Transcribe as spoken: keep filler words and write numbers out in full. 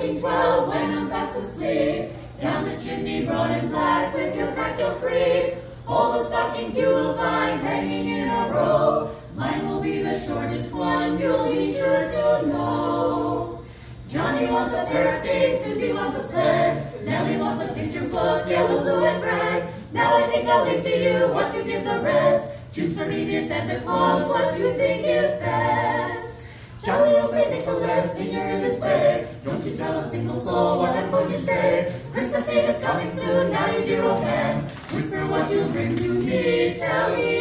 stocking twelve when I'm fast asleep. Down the chimney broad and black with your pack you'll creep. All the stockings you will find hanging in a row. Mine will be the shortest one, you'll be sure to know. Johnny wants a pair of skates, Susie wants a sled, Nellie wants a picture book, yellow, blue, and red. Now I think I'll leave to you what to give the rest. Choose for me, dear Santa Claus, what you think is best. Jolly old Saint Nicholas, in your earliest way, don't you tell a single soul what I'm going to say. Christmas Eve is coming soon, now you dear old man, whisper what you bring to me, tell me